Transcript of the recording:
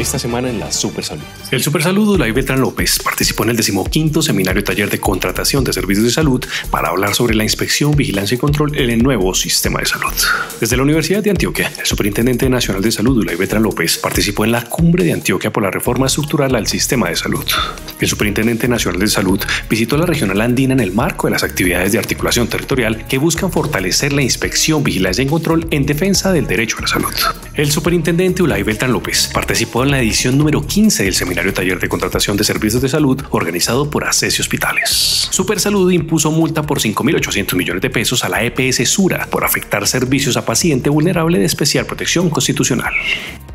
esta semana en la Supersalud. El Supersalud Ulay Beltrán López participó en el 15º Seminario Taller de Contratación de Servicios de Salud para hablar sobre la inspección, vigilancia y control en el nuevo sistema de salud. Desde la Universidad de Antioquia, el Superintendente Nacional de Salud Ulay Beltrán López participó en la Cumbre de Antioquia por la reforma estructural al sistema de salud. El Superintendente Nacional de Salud visitó la Regional Andina en el marco de las actividades de articulación territorial que buscan fortalecer la inspección, vigilancia y control en defensa del derecho a la salud. El Superintendente Ulay Beltrán López participó en la edición número 15 del Seminario Taller de Contratación de Servicios de Salud organizado por ACESI Hospitales. Supersalud impuso multa por 5.800 millones de pesos a la EPS Sura por afectar servicios a paciente vulnerable de especial protección constitucional.